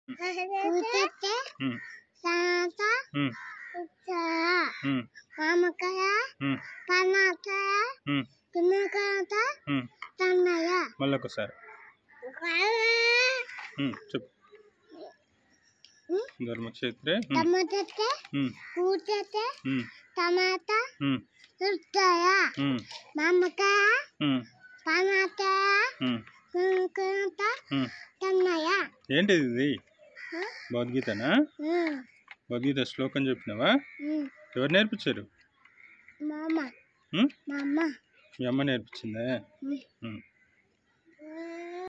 కూర్చోతే తర్వాత మామకాయ పన్నాకాయ తిన్నకాయ తన్నయ్య మళ్ళొకసారి చెప్పు ధర్మక్షేత్రే కూర్చోతే టమాటా ఉడతాయ మామకాయ పన్నాకాయ తన్నయ్య. ఏంటిది ఇది? భగవద్గీతనా? భగవద్గీత శ్లోకం చెప్పినావా? ఎవరు నేర్పించారు? మీ అమ్మ మీ అమ్మ నేర్పించిందా?